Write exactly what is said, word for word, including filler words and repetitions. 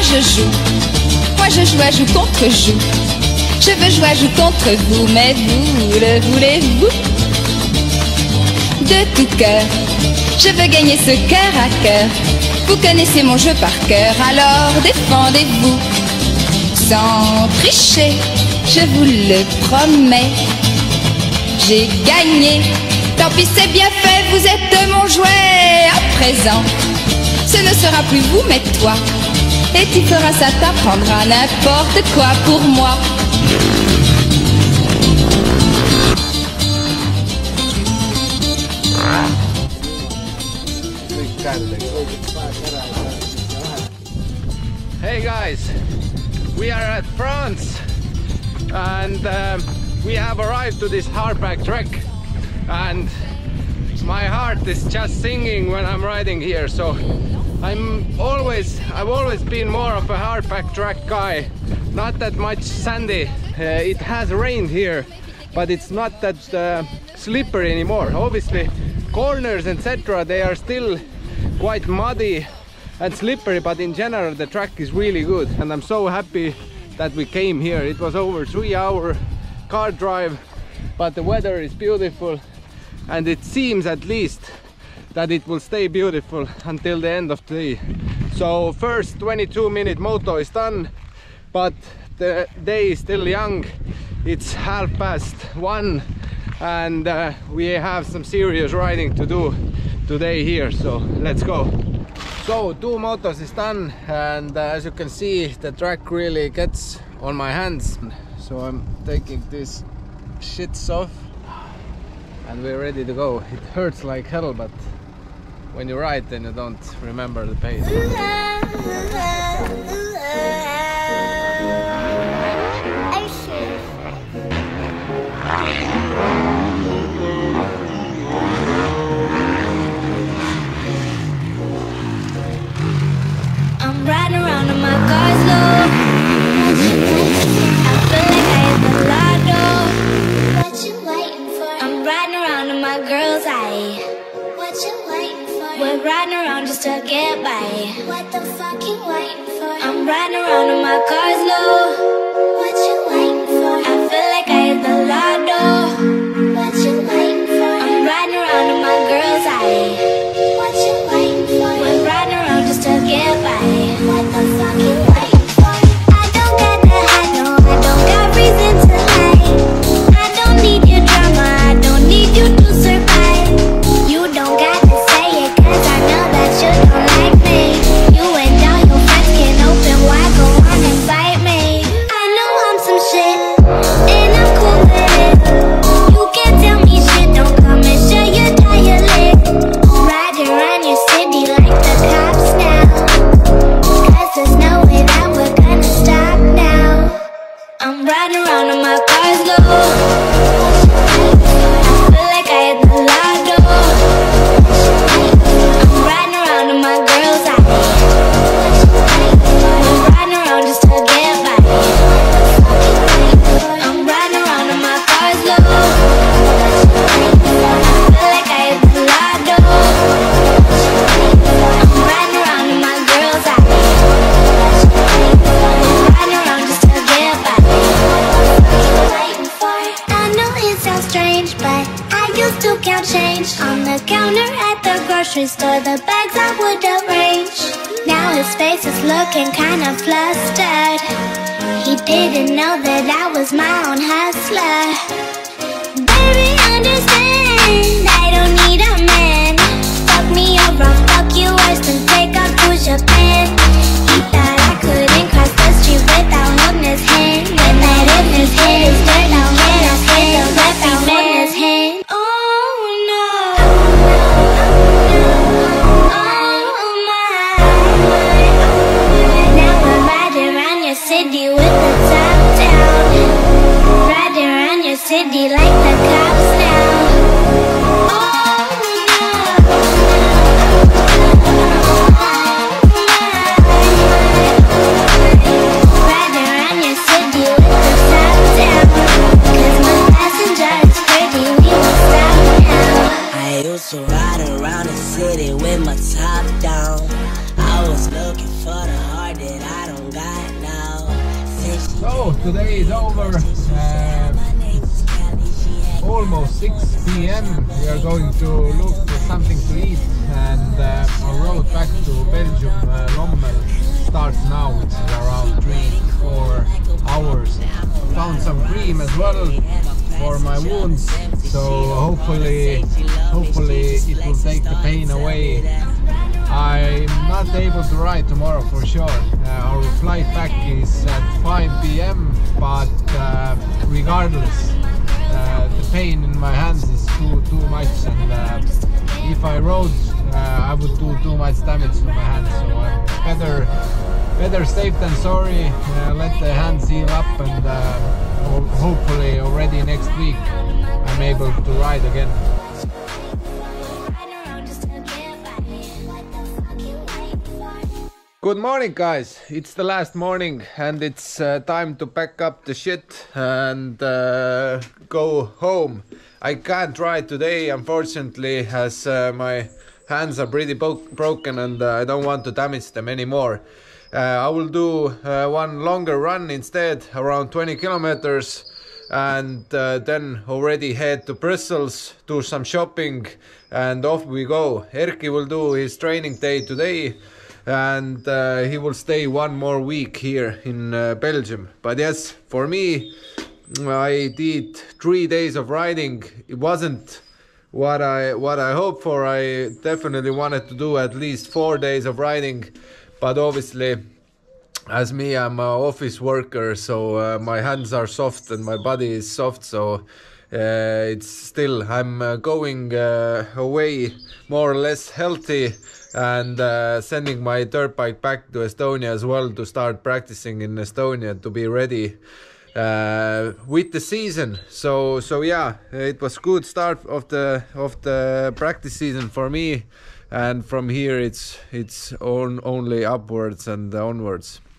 je joue, moi je joue à joue contre joue. Je veux jouer à joue contre vous, mais vous, le voulez-vous? De tout cœur, je veux gagner ce cœur à cœur. Vous connaissez mon jeu par cœur, alors défendez-vous. Sans tricher, je vous le promets. J'ai gagné, tant pis c'est bien fait, vous êtes mon jouet. À présent, ce ne sera plus vous mais toi. Et tu feras ça, t'apprendras n'importe quoi pour moi. Hey guys, we are at France and um, we have arrived to this hardback trek, and my heart is just singing when I'm riding here. So I'm always, I've always been more of a hardback track guy. Not that much sandy. Uh, it has rained here, but it's not that uh, slippery anymore. Obviously, corners et cetera they are still quite muddy and slippery, but in general the track is really good, and I'm so happy that we came here. It was over three hour car drive, but the weather is beautiful, and it seems at least that it will stay beautiful until the end of the day. So first twenty-two minute moto is done, but the day is still young. It's half past one, and uh, we have some serious riding to do today here, so let's go. So two motos is done, and uh, as you can see the track really gets on my hands. So I'm taking these shits off and we're ready to go. It hurts like hell, but when you ride then you don't remember the pace. I'm riding around in my car's low. I feel like I hit the lotto. What you waiting for? I'm riding around in my girl's eye. What you waiting for? We're riding around just to get by. What the fuck you waiting for? I'm riding around in my car's low. What you waiting for? I feel like I hit the lotto. What you waiting for? I'm riding around in my girl's eye. What you waiting for? We're riding around just to get by. What the fuck you waiting for? I don't got the high, no, I don't got reason to lie. I don't need your drama, I don't need you to survive. You don't got to say it, cause I know that you don't like me. You and all your friends can open wide, go on and fight me. I know I'm some shit, and I'm cool with it. You can tell me shit, don't come and show your dialect. Ride around your city like the cops now. There's no way that we're gonna stop now. I'm riding around in my car's low. I feel like I hit the lotto. I'm riding around in my girl's eye. I'm riding around just to get by. I'm riding around in my car's low. I feel like I hit the lotto. I'm riding around in my girl's eye. To count change on the counter at the grocery store, the bags I would arrange. Now his face is looking kinda flustered. He didn't know that I was my own hustler. Baby, understand, I don't need a man. Fuck me or I'll fuck you worse than take off to Japan. He thought I couldn't cross the street without holding his hand. When that in his head is dirt, I'll hold his hand without holding his hand. City with the top down, riding around your city like the cops now. Oh no. Riding around your city with the top down, cause my passenger is pretty, we won't stop now. I used to ride around the city with my top down. I was looking for the heart that I don't today is over. Uh, it's almost six P M We are going to look for something to eat, and uh, our road back to Belgium, uh, Lommel, starts now, which is around three to four hours. Found some cream as well for my wounds, so hopefully, hopefully it will take the pain away. I'm not able to ride tomorrow for sure. Uh, our flight back is at five P M but uh, regardless, uh, the pain in my hands is too too much, and uh, if I rode, uh, I would do too much damage to my hands. So I'm better better safe than sorry. Uh, let the hands heal up, and uh, hopefully already next week I'm able to ride again. Good morning, guys. It's the last morning, and it's uh, time to pack up the shit and uh, go home. I can't ride today, unfortunately, as uh, my hands are pretty broken, and uh, I don't want to damage them anymore. Uh, I will do uh, one longer run instead, around twenty kilometers, and uh, then already head to Brussels, do some shopping, and off we go. Erki will do his training day today, and uh, he will stay one more week here in uh, Belgium. But yes, for me, I did three days of riding. It wasn't what I what I hoped for. I definitely wanted to do at least four days of riding, but obviously, as me, I'm an office worker, so uh, my hands are soft and my body is soft, so uh, it's still, I'm uh, going uh, away more or less healthy, and uh, sending my dirt bike back to Estonia as well to start practicing in Estonia to be ready uh, with the season. So so yeah, it was good start of the of the practice season for me, and from here it's it's on, only upwards and onwards.